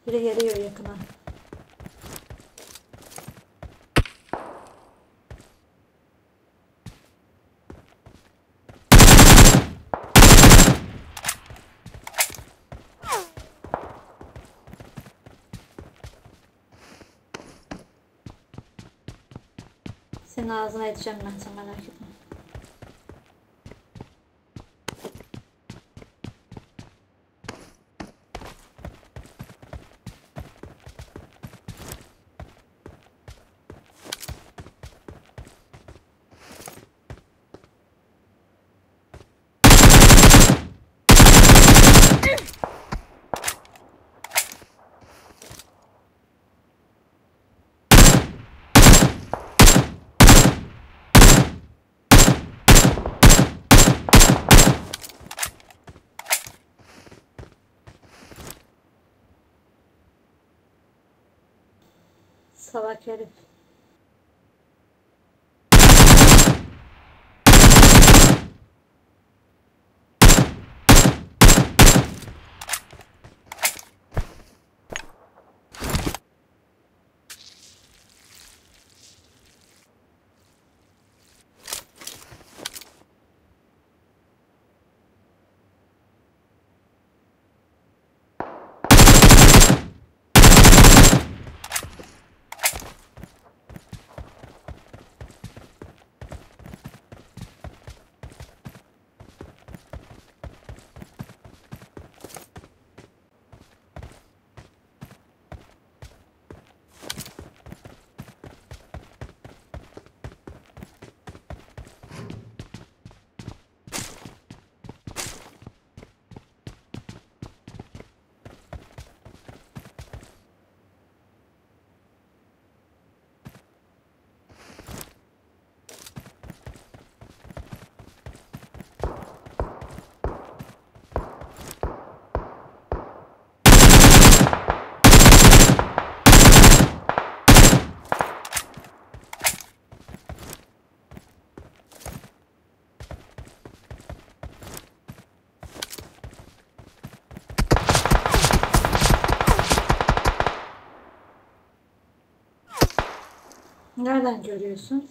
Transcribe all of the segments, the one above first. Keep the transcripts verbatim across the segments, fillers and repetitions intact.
Biri geliyor yakına. Senin ağzına edeceğim ben, sen merak etme. Salak herif. Nereden görüyorsun?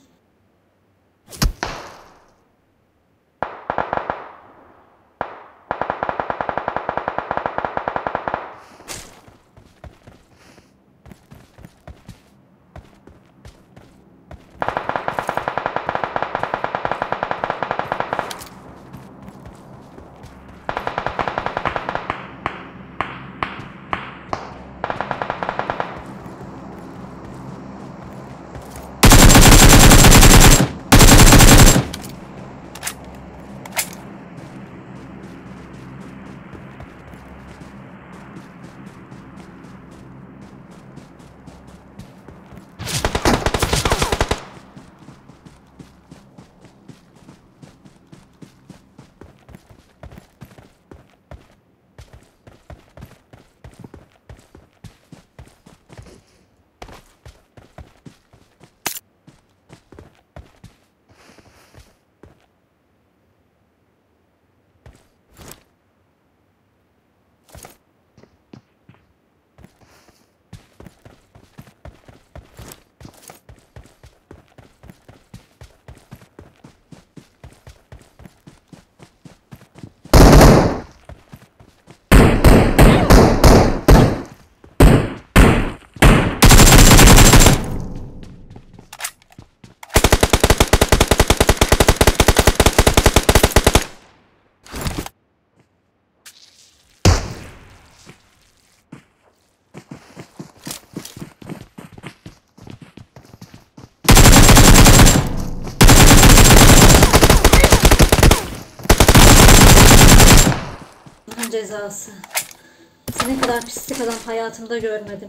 Cezası. Senin kadar pislik adam hayatımda görmedim.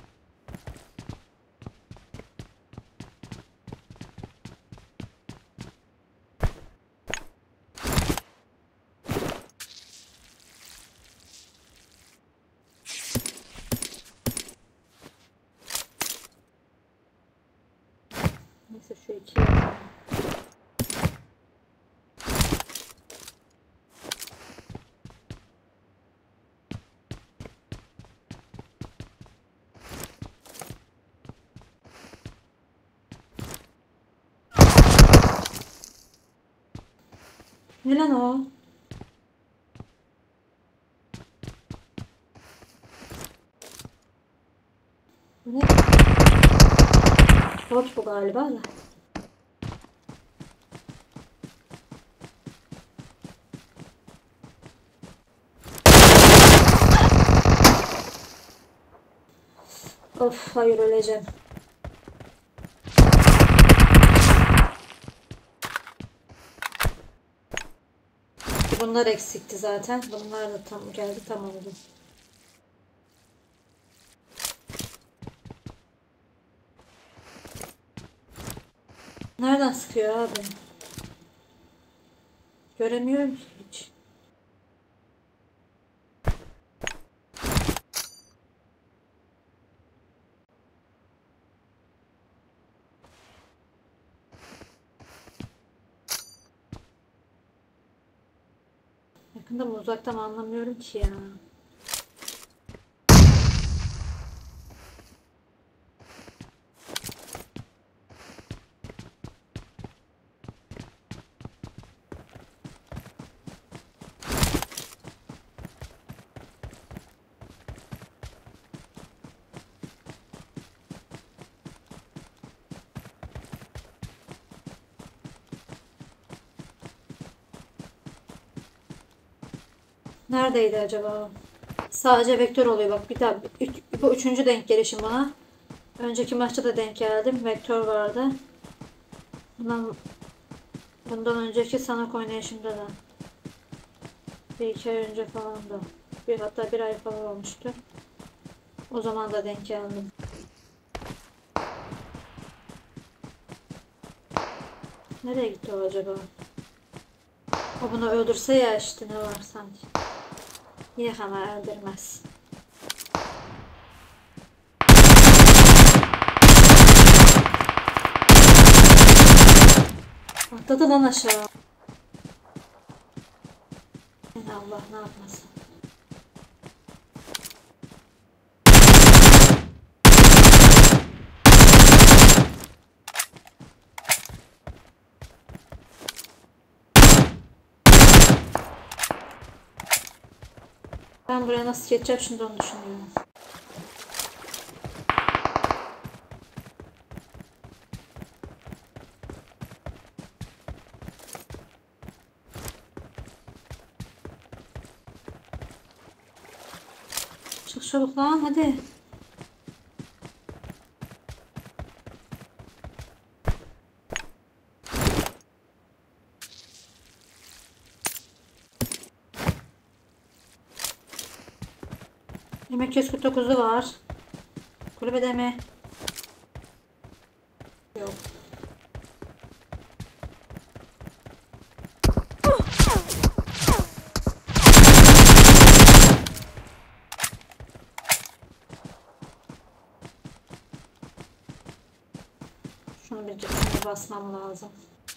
Neyse şu iki. Ne lan o? Bu ne? Bot bu galiba da. Of, hayır, öleceğim. Bunlar eksikti zaten. Bunlar da tam geldi, tam oldu. Nereden sıkıyor abi? Göremiyorum ki hiç. Yakında mı uzakta mı anlamıyorum ki ya. Neredeydi acaba? Sadece vektör oluyor bak, bir daha üç, bu üçüncü denk gelişim bana. Önceki maçta da denk geldim. Vektör vardı. Bundan, bundan önceki sanok oynayışımda da. Bir iki ay önce falan da. Bir, hatta bir ay falan olmuştu. O zaman da denk geldim. Nereye gitti o acaba? O bunu öldürse ya, işte ne var sanki. Niye hemen öldürmez? Atladı lan aşağı. Allah ne yapmasın. Ben buraya nasıl geçeceğim şimdi onu düşünüyorum. Çık çabuk lan hadi. Yemek yüz kırk dokuzu var. Kulübede mi? Yok. Şunu bir, şunu basmam lazım.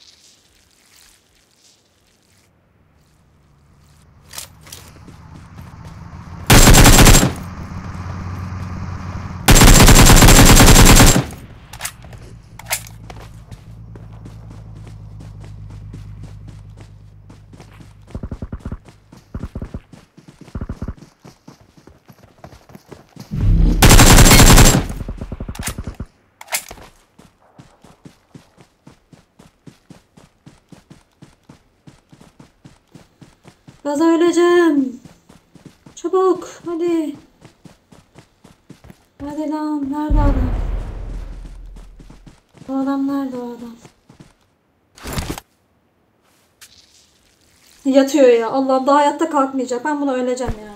Gaza öleceğim. Çabuk hadi. Hadi lan, nerede adam? O adam nerede, o adam? Yatıyor ya. Allah'ım, daha hayatta kalkmayacak. Ben buna öleceğim ya.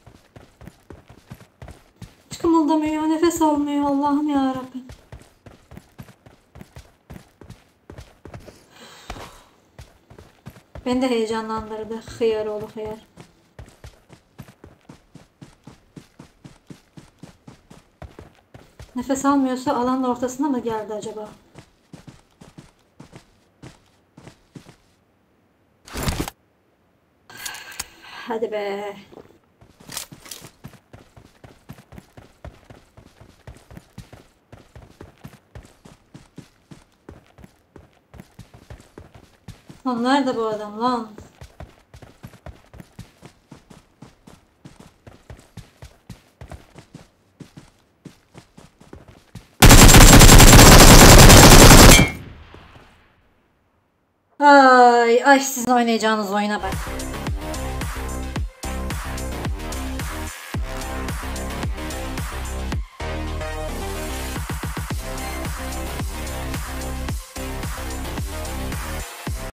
Hiç kımıldamıyor. Nefes almıyor. Allah'ım ya Rabbim. Beni de heyecanlandırdı. Hıyar oğlu hıyar. Nefes almıyorsa alanın ortasına mı geldi acaba? Hadi be. Lan nerede bu adam lan? Ay ay sizin oynayacağınız oyuna bak.